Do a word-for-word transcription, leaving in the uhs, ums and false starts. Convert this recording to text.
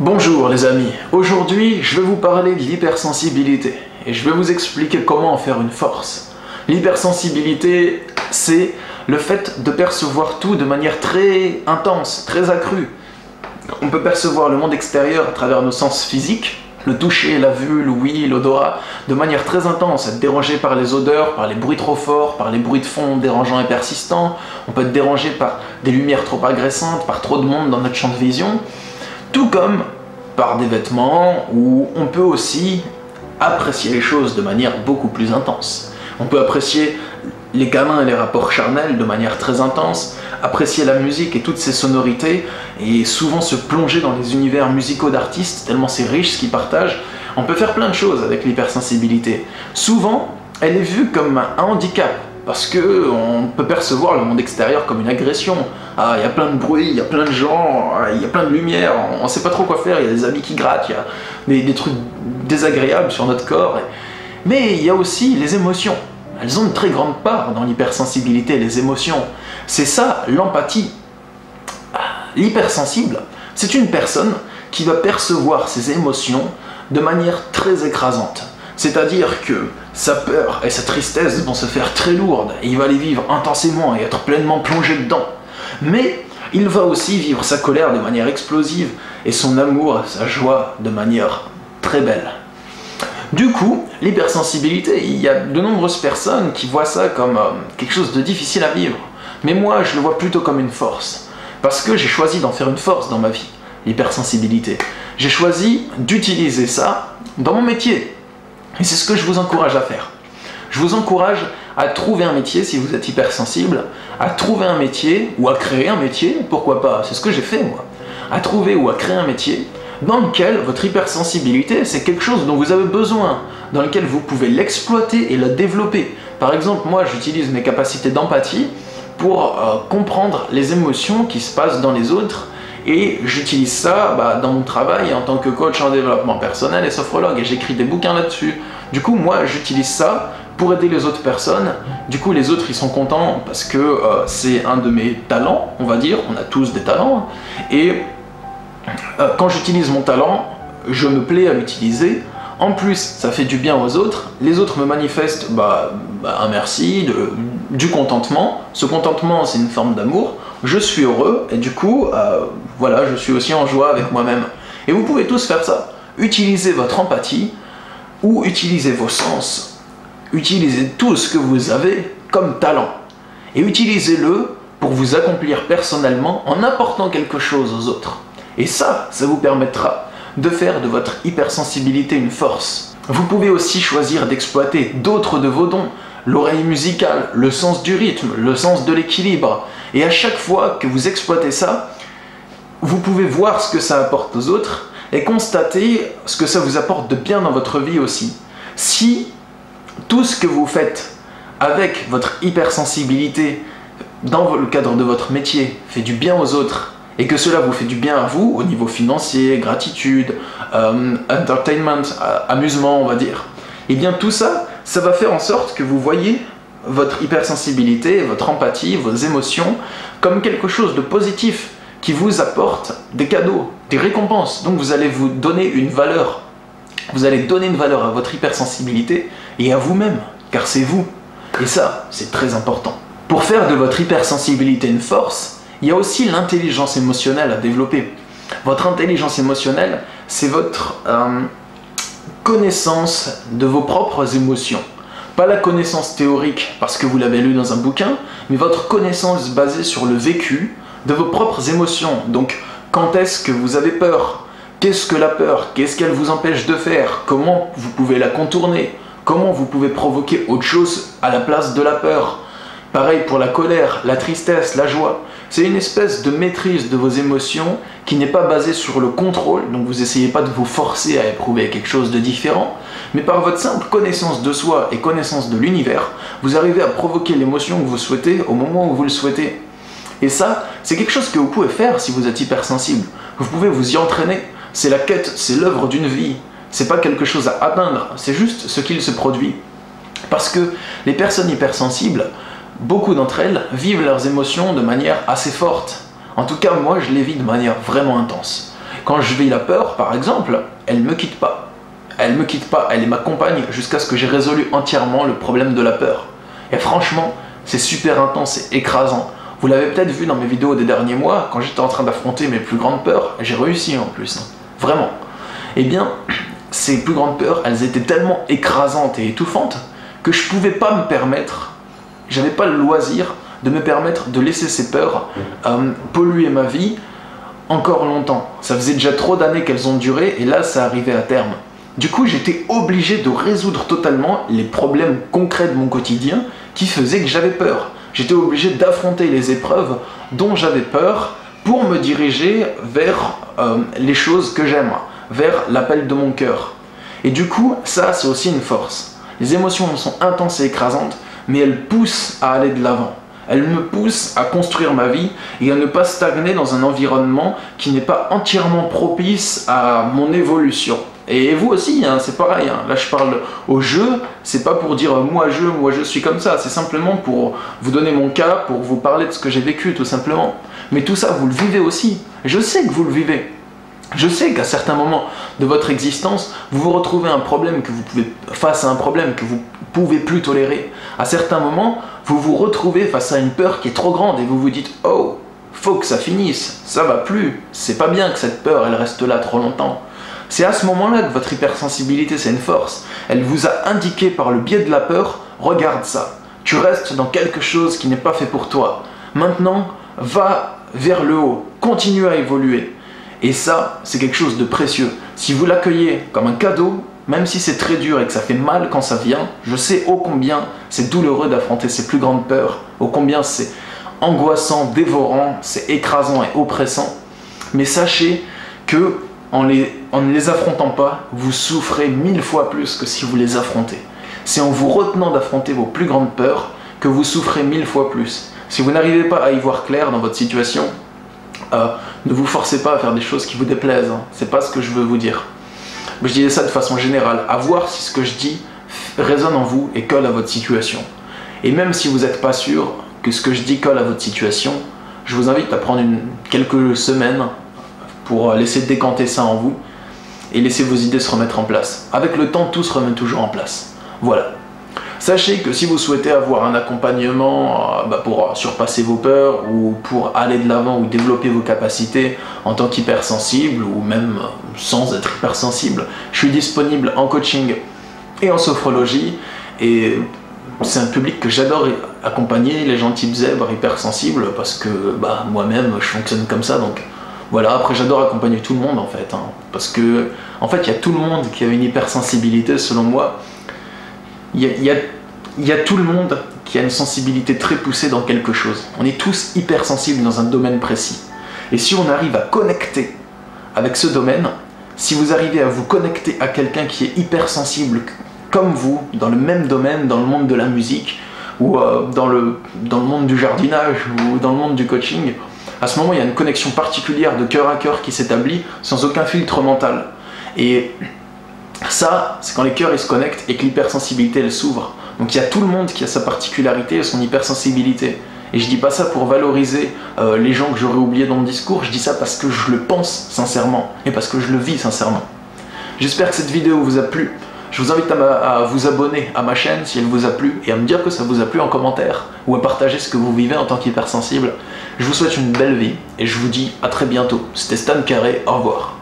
Bonjour les amis, aujourd'hui je vais vous parler de l'hypersensibilité et je vais vous expliquer comment en faire une force. L'hypersensibilité, c'est le fait de percevoir tout de manière très intense, très accrue. On peut percevoir le monde extérieur à travers nos sens physiques, le toucher, la vue, l'ouïe, l'odorat, de manière très intense, être dérangé par les odeurs, par les bruits trop forts, par les bruits de fond dérangeants et persistants. On peut être dérangé par des lumières trop agressantes, par trop de monde dans notre champ de vision. Tout comme par des vêtements où on peut aussi apprécier les choses de manière beaucoup plus intense. On peut apprécier les câlins et les rapports charnels de manière très intense, apprécier la musique et toutes ses sonorités, et souvent se plonger dans les univers musicaux d'artistes, tellement c'est riche ce qu'ils partagent. On peut faire plein de choses avec l'hypersensibilité. Souvent, elle est vue comme un handicap, parce qu'on peut percevoir le monde extérieur comme une agression. Ah, il y a plein de bruit, il y a plein de gens, il y a plein de lumière, on ne sait pas trop quoi faire, il y a des habits qui grattent, il y a des, des trucs désagréables sur notre corps. Mais il y a aussi les émotions. Elles ont une très grande part dans l'hypersensibilité, les émotions. C'est ça, l'empathie. L'hypersensible, c'est une personne qui va percevoir ses émotions de manière très écrasante. C'est-à-dire que sa peur et sa tristesse vont se faire très lourdes et il va les vivre intensément et être pleinement plongé dedans. Mais il va aussi vivre sa colère de manière explosive et son amour, sa joie de manière très belle. Du coup, l'hypersensibilité, il y a de nombreuses personnes qui voient ça comme euh, quelque chose de difficile à vivre. Mais moi, je le vois plutôt comme une force. Parce que j'ai choisi d'en faire une force dans ma vie, l'hypersensibilité. J'ai choisi d'utiliser ça dans mon métier. Et c'est ce que je vous encourage à faire. Je vous encourage à trouver un métier si vous êtes hypersensible, à trouver un métier ou à créer un métier, pourquoi pas, c'est ce que j'ai fait moi. À trouver ou à créer un métier dans lequel votre hypersensibilité, c'est quelque chose dont vous avez besoin, dans lequel vous pouvez l'exploiter et la développer. Par exemple, moi j'utilise mes capacités d'empathie pour euh, comprendre les émotions qui se passent dans les autres, et j'utilise ça bah, dans mon travail en tant que coach en développement personnel et sophrologue, et j'écris des bouquins là-dessus. Du coup, moi, j'utilise ça pour aider les autres personnes. Du coup, les autres, ils sont contents parce que euh, c'est un de mes talents, on va dire. On a tous des talents. Et euh, quand j'utilise mon talent, je me plais à l'utiliser. En plus, ça fait du bien aux autres. Les autres me manifestent bah, bah, un merci, de, du contentement. Ce contentement, c'est une forme d'amour. Je suis heureux et du coup, euh, voilà, je suis aussi en joie avec moi-même. Et vous pouvez tous faire ça. Utilisez votre empathie ou utilisez vos sens. Utilisez tout ce que vous avez comme talent. Et utilisez-le pour vous accomplir personnellement en apportant quelque chose aux autres. Et ça, ça vous permettra de faire de votre hypersensibilité une force. Vous pouvez aussi choisir d'exploiter d'autres de vos dons, l'oreille musicale, le sens du rythme, le sens de l'équilibre. Et à chaque fois que vous exploitez ça, vous pouvez voir ce que ça apporte aux autres et constater ce que ça vous apporte de bien dans votre vie aussi. Si tout ce que vous faites avec votre hypersensibilité dans le cadre de votre métier fait du bien aux autres, et que cela vous fait du bien à vous, au niveau financier, gratitude, euh, entertainment, euh, amusement on va dire, et bien tout ça, ça va faire en sorte que vous voyez votre hypersensibilité, votre empathie, vos émotions, comme quelque chose de positif, qui vous apporte des cadeaux, des récompenses. Donc vous allez vous donner une valeur, vous allez donner une valeur à votre hypersensibilité et à vous-même, car c'est vous. Et ça, c'est très important. Pour faire de votre hypersensibilité une force, il y a aussi l'intelligence émotionnelle à développer. Votre intelligence émotionnelle, c'est votre euh, connaissance de vos propres émotions. Pas la connaissance théorique parce que vous l'avez lu dans un bouquin, mais votre connaissance basée sur le vécu de vos propres émotions. Donc, quand est-ce que vous avez peur? Qu'est-ce que la peur? Qu'est-ce qu'elle vous empêche de faire? Comment vous pouvez la contourner? Comment vous pouvez provoquer autre chose à la place de la peur? Pareil pour la colère, la tristesse, la joie. C'est une espèce de maîtrise de vos émotions qui n'est pas basée sur le contrôle, donc vous n'essayez pas de vous forcer à éprouver quelque chose de différent, mais par votre simple connaissance de soi et connaissance de l'univers, vous arrivez à provoquer l'émotion que vous souhaitez au moment où vous le souhaitez. Et ça, c'est quelque chose que vous pouvez faire si vous êtes hypersensible. Vous pouvez vous y entraîner. C'est la quête, c'est l'œuvre d'une vie. C'est pas quelque chose à atteindre, c'est juste ce qu'il se produit. Parce que les personnes hypersensibles, beaucoup d'entre elles vivent leurs émotions de manière assez forte. En tout cas, moi, je les vis de manière vraiment intense. Quand je vis la peur, par exemple, elle ne me quitte pas. Elle ne me quitte pas, elle m'accompagne jusqu'à ce que j'ai résolu entièrement le problème de la peur. Et franchement, c'est super intense, c'est écrasant. Vous l'avez peut-être vu dans mes vidéos des derniers mois, quand j'étais en train d'affronter mes plus grandes peurs, j'ai réussi en plus, hein. Vraiment. Eh bien, ces plus grandes peurs, elles étaient tellement écrasantes et étouffantes que je ne pouvais pas me permettre, j'avais pas le loisir de me permettre de laisser ces peurs euh, polluer ma vie encore longtemps. Ça faisait déjà trop d'années qu'elles ont duré et là, ça arrivait à terme. Du coup, j'étais obligé de résoudre totalement les problèmes concrets de mon quotidien qui faisaient que j'avais peur. J'étais obligé d'affronter les épreuves dont j'avais peur pour me diriger vers euh, les choses que j'aime, vers l'appel de mon cœur. Et du coup, ça, c'est aussi une force. Les émotions sont intenses et écrasantes, mais elles poussent à aller de l'avant. Elles me poussent à construire ma vie et à ne pas stagner dans un environnement qui n'est pas entièrement propice à mon évolution. Et vous aussi, hein, c'est pareil, hein. Là je parle au jeu, c'est pas pour dire euh, moi je, moi je suis comme ça, c'est simplement pour vous donner mon cas, pour vous parler de ce que j'ai vécu tout simplement. Mais tout ça, vous le vivez aussi, je sais que vous le vivez. Je sais qu'à certains moments de votre existence, vous vous retrouvez un problème que vous pouvez, face à un problème que vous pouvez plus tolérer. À certains moments, vous vous retrouvez face à une peur qui est trop grande et vous vous dites « Oh, faut que ça finisse, ça va plus, c'est pas bien que cette peur elle reste là trop longtemps ». C'est à ce moment-là que votre hypersensibilité, c'est une force. Elle vous a indiqué par le biais de la peur « Regarde ça, tu restes dans quelque chose qui n'est pas fait pour toi. Maintenant, va vers le haut, continue à évoluer. » Et ça, c'est quelque chose de précieux. Si vous l'accueillez comme un cadeau, même si c'est très dur et que ça fait mal quand ça vient, je sais ô combien c'est douloureux d'affronter ces plus grandes peurs, ô combien c'est angoissant, dévorant, c'est écrasant et oppressant. Mais sachez que en, les, en ne les affrontant pas, vous souffrez mille fois plus que si vous les affrontez. C'est en vous retenant d'affronter vos plus grandes peurs que vous souffrez mille fois plus. Si vous n'arrivez pas à y voir clair dans votre situation, Euh, ne vous forcez pas à faire des choses qui vous déplaisent, hein. C'est pas ce que je veux vous dire. Mais je disais ça de façon générale, à voir si ce que je dis résonne en vous et colle à votre situation. Et même si vous n'êtes pas sûr que ce que je dis colle à votre situation, je vous invite à prendre une, quelques semaines pour laisser décanter ça en vous et laisser vos idées se remettre en place. Avec le temps, tout se remet toujours en place. Voilà. Sachez que si vous souhaitez avoir un accompagnement euh, bah pour surpasser vos peurs ou pour aller de l'avant ou développer vos capacités en tant qu'hypersensible ou même sans être hypersensible, je suis disponible en coaching et en sophrologie et c'est un public que j'adore accompagner, les gens type zèbre, hypersensibles, parce que bah, moi-même je fonctionne comme ça, donc voilà. Après j'adore accompagner tout le monde en fait, hein, parce que en fait il y a tout le monde qui a une hypersensibilité selon moi. Il y, a, il, y a, il y a tout le monde qui a une sensibilité très poussée dans quelque chose. On est tous hypersensibles dans un domaine précis. Et si on arrive à connecter avec ce domaine, si vous arrivez à vous connecter à quelqu'un qui est hypersensible comme vous, dans le même domaine, dans le monde de la musique, ou euh, dans, le, dans le monde du jardinage, ou dans le monde du coaching, à ce moment il y a une connexion particulière de cœur à cœur qui s'établit sans aucun filtre mental. Et ça, c'est quand les cœurs ils se connectent et que l'hypersensibilité elle s'ouvre. Donc il y a tout le monde qui a sa particularité et son hypersensibilité. Et je dis pas ça pour valoriser euh, les gens que j'aurais oubliés dans mon discours, je dis ça parce que je le pense sincèrement et parce que je le vis sincèrement. J'espère que cette vidéo vous a plu. Je vous invite à, ma, à vous abonner à ma chaîne si elle vous a plu et à me dire que ça vous a plu en commentaire ou à partager ce que vous vivez en tant qu'hypersensible. Je vous souhaite une belle vie et je vous dis à très bientôt. C'était Stan Carré, au revoir.